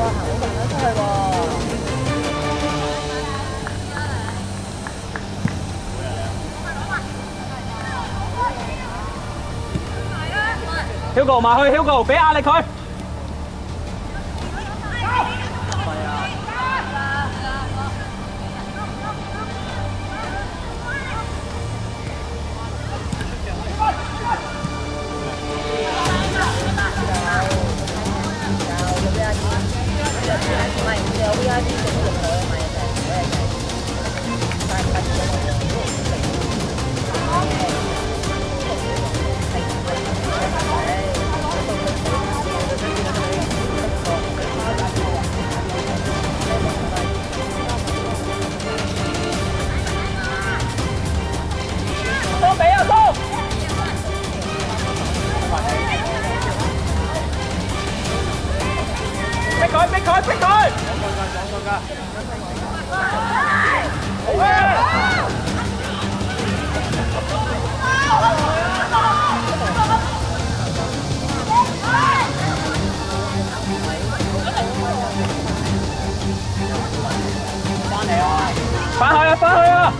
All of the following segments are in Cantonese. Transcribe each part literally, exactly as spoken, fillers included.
行好順咗出去喎。 Hugo 埋去 ，Hugo 俾壓力佢。佢，逼佢，逼佢！好嘅。翻嚟啊！翻去啊！翻去啊！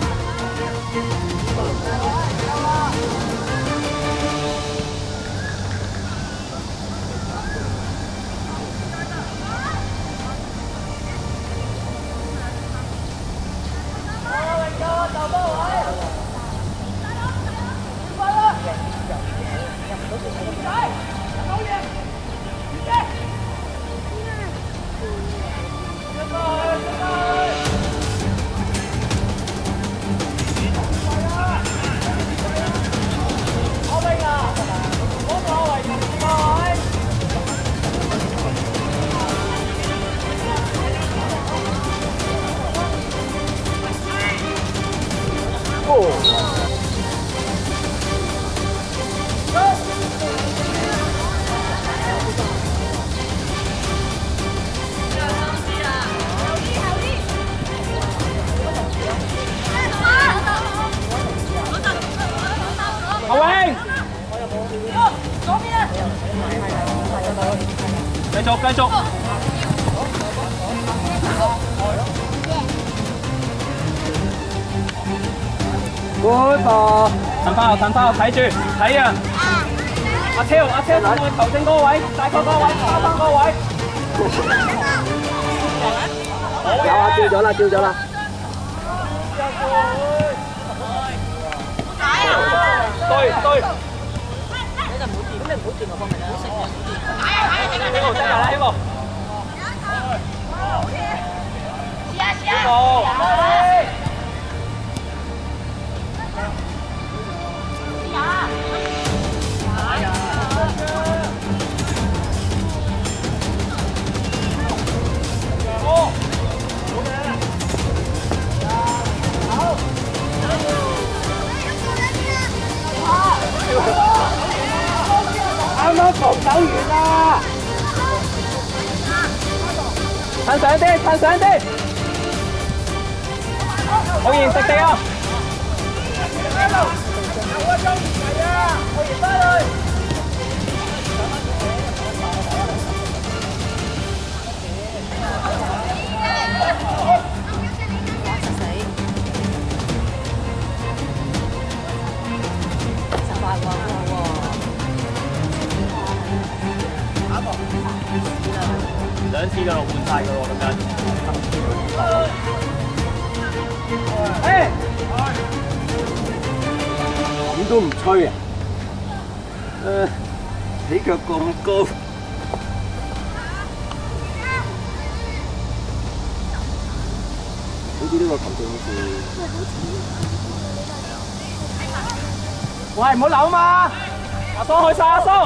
阿永，繼續繼續。Good ball， 陳發豪陳發豪睇住睇啊！阿超阿超上去球證嗰個位，大概嗰個位，花生嗰個位。有啊，叫咗啦，叫咗啦。對對。你就唔好掂，咁你唔好掂個方面啦，好食嘅，唔好掂。打呀打呀，呢個真係啦，呢個。試下試下。啱啱防守完啦！撐上啲，撐上啲！好嚴實地啊！兩次就換晒㗎喎，咁樣。誒，咁都唔吹啊？誒，起腳咁高。好似呢個球證好似。喂，唔好扭嘛！阿蘇去晒，阿蘇。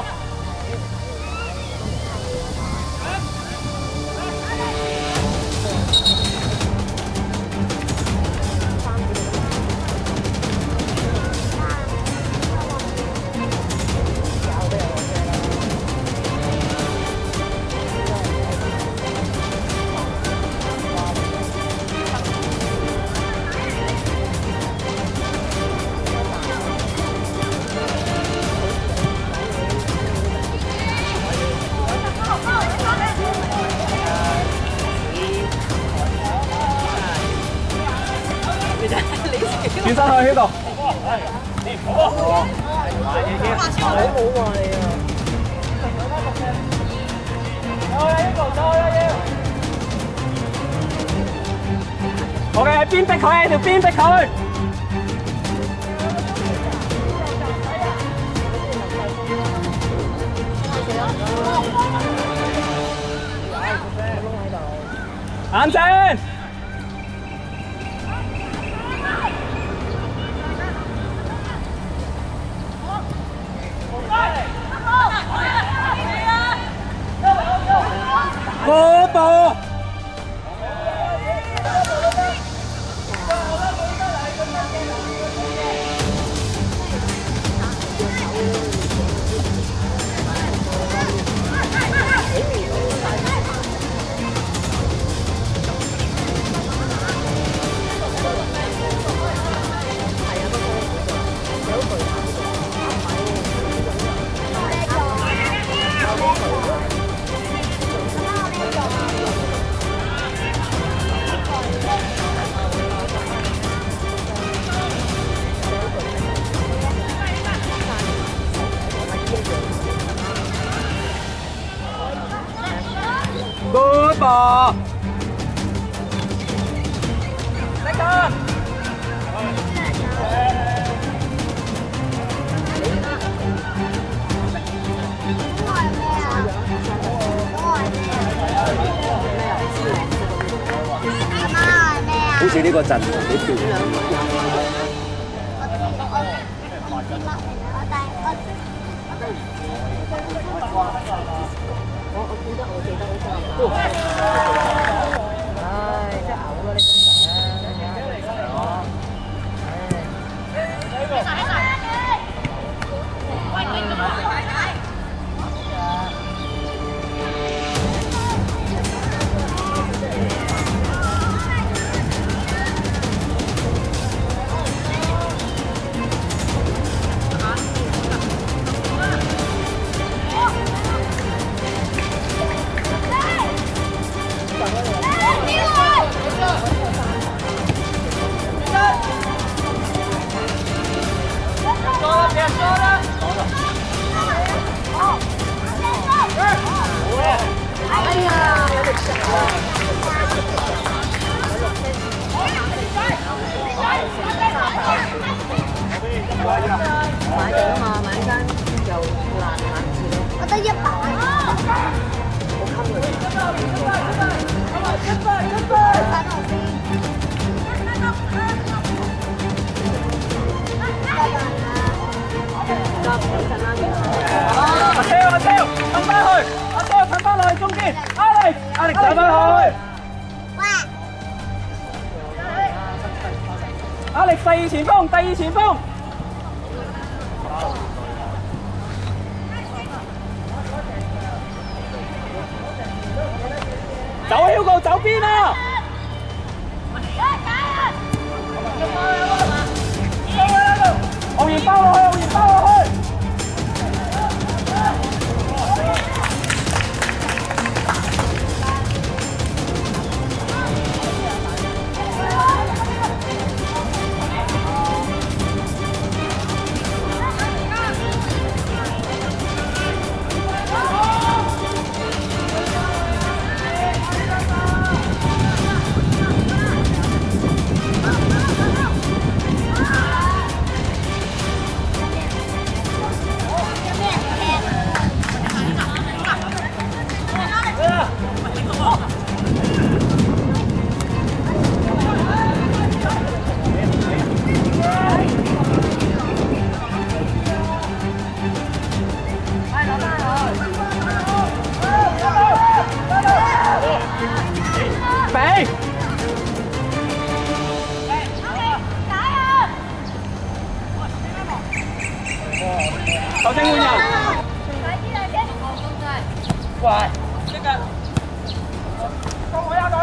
轉身去 Hugo。 好冇話你啊！ 我嘅喺邊逼佢，喺條邊逼佢。冷靜。過步。Good ball. Second. Hãy subscribe cho kênh Ghiền Mì Gõ để không bỏ lỡ những video hấp dẫn. 我我記得我記得好似係。唉，真係嘔啦！呢張相。買定啊嘛，買間又難買次咯。我得一百。好襟嘅。阿超阿超，褪翻去，阿超褪翻落去中間，阿力阿力褪翻去。阿力第二前鋒，第二前鋒。走 Hugo 走邊啊！奧然包落去，奧然包落去。球證換人。喂，呢個到位啊，隊！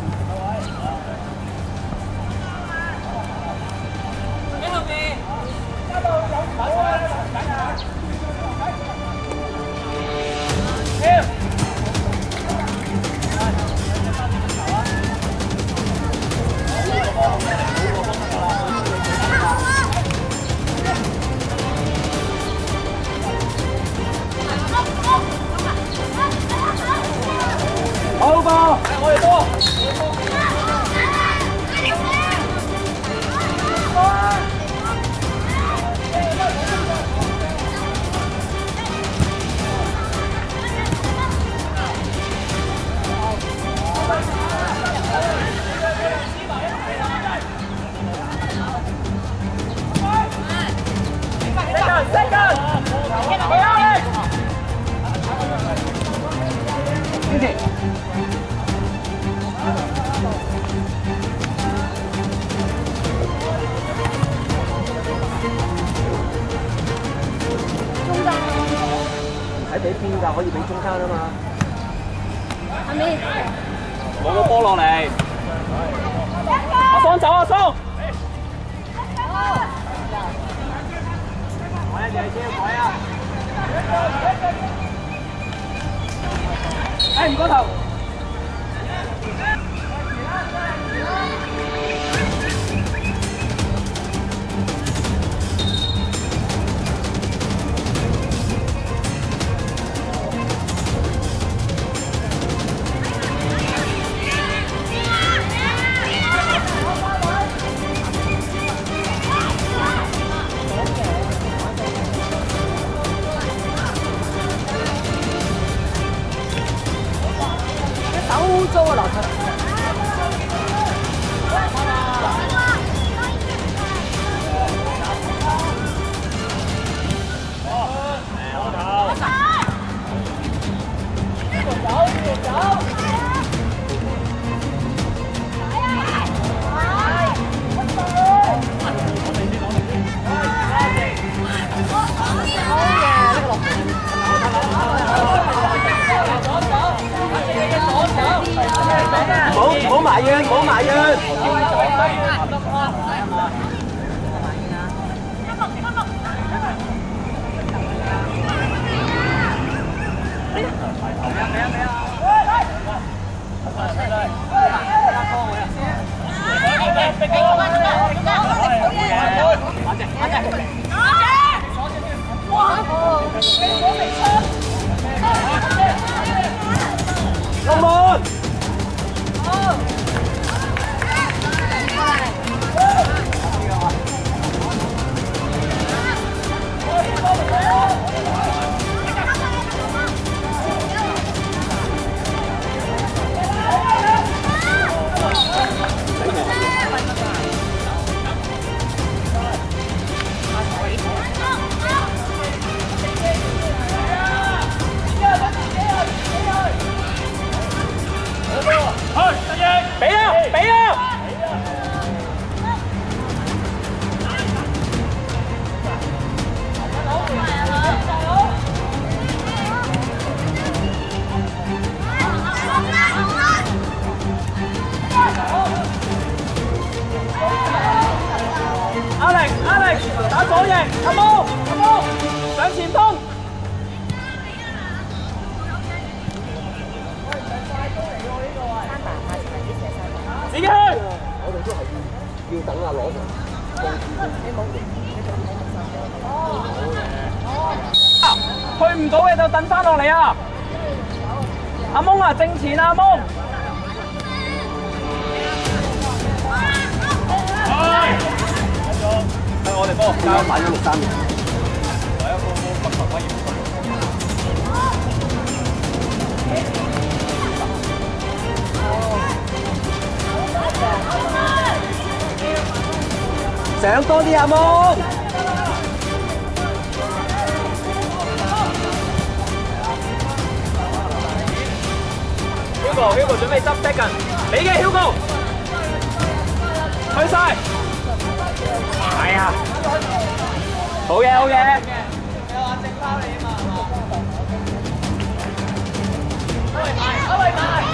喺後面，加到有球啊！跳！ 可以俾中間啊嘛。 係咪？ 攞個波落嚟。阿桑走，阿桑。改啊，你先改啊！誒唔該頭。 污糟啊！樓梯。 唔好唔好埋怨，唔好埋怨。龍門。俾啊！俾啊！阿力，阿力，打左翼，阿毛，阿毛，上前鋒。自己去。我哋都係要要等阿攞去唔到嘅就等翻落嚟啊！阿蒙啊，正前啊，阿蒙。係我哋波，加買咗六三年。第一個波不求威嚴。上多啲阿蒙。Hugo，Hugo 準備執 second， 你嘅 Hugo， 去晒。係啊，好嘅好嘅。你話正拋你啊嘛？阿偉買，阿偉買。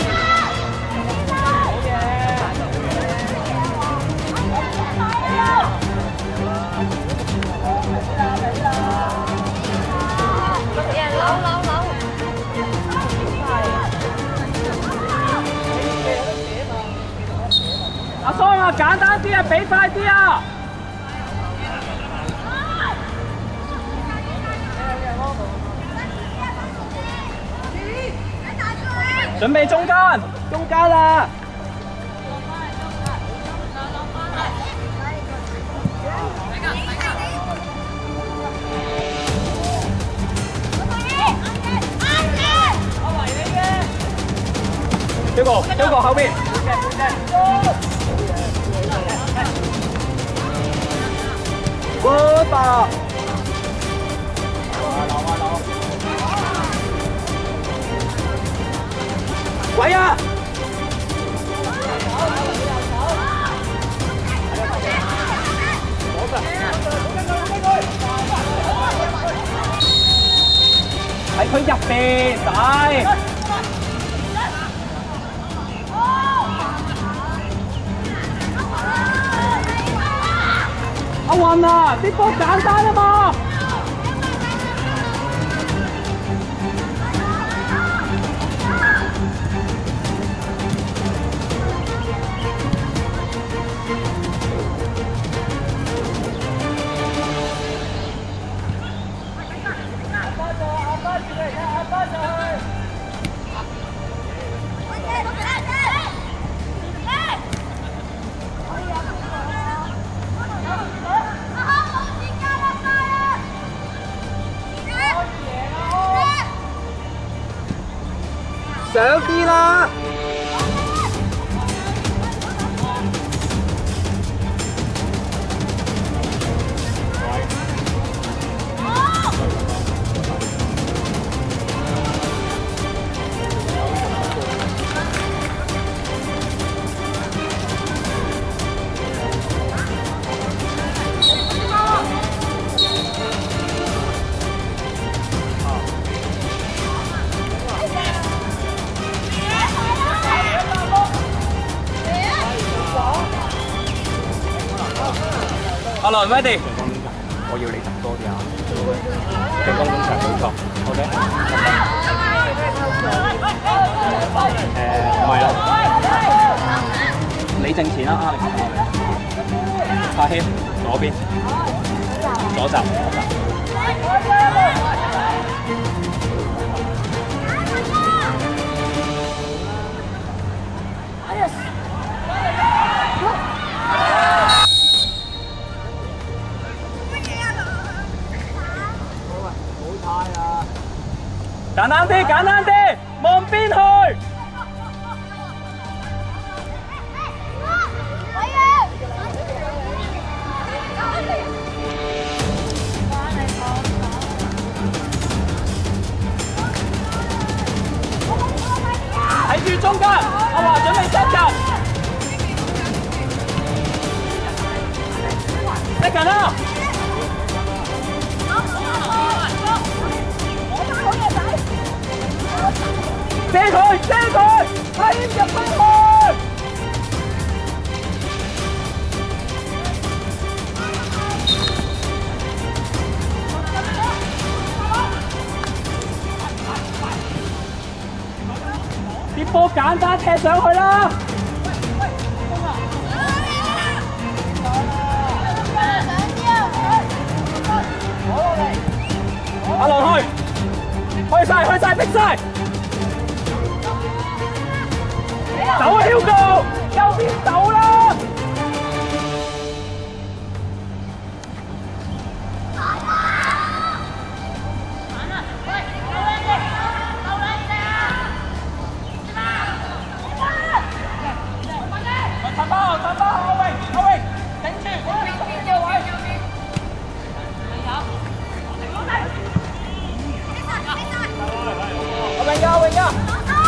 阿桑啊，簡單啲啊，俾快啲啊！準備中間，中間啦！小哥，小哥後邊。Good ball！ 鬼啊！係去入邊，使。阿雲啊，啲波簡單啊嘛。上啲啦！阿倫 ready， 我要你揼多啲啊！進攻中場冇錯 ，OK。誒，唔係啦，你正前啦，Alex。阿軒，左邊，左閘，左閘。簡單啲，簡單啲，望邊去？睇住中間，阿華準備set陣，set陣啦！遮佢，遮佢，係入翻去。啲波簡單踢上去啦！阿龍去，去晒，去晒，逼晒！走啊 ，Hugo， 右邊走啦！陳包，陳包，阿榮，阿榮，頂住，邊個位？阿榮呀，阿榮呀！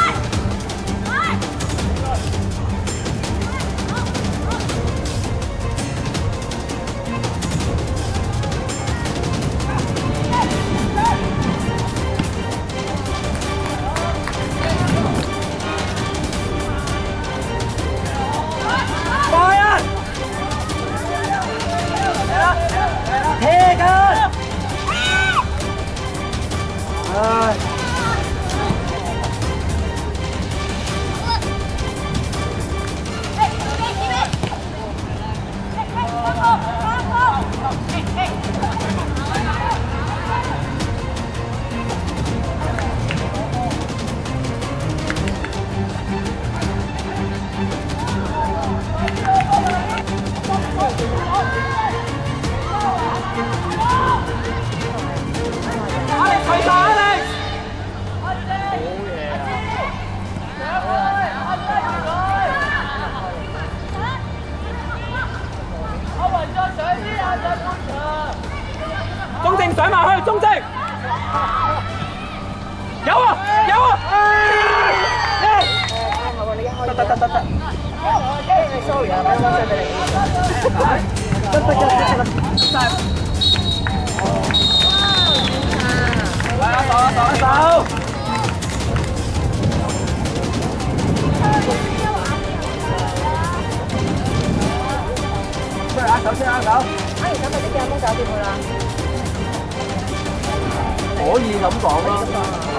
中正上埋去，中正有啊有啊！得得得得得。sorry 啊，啱啱 send 俾你。得得得得得。嚟啊，手啊手啊手！ 可以咁講咯。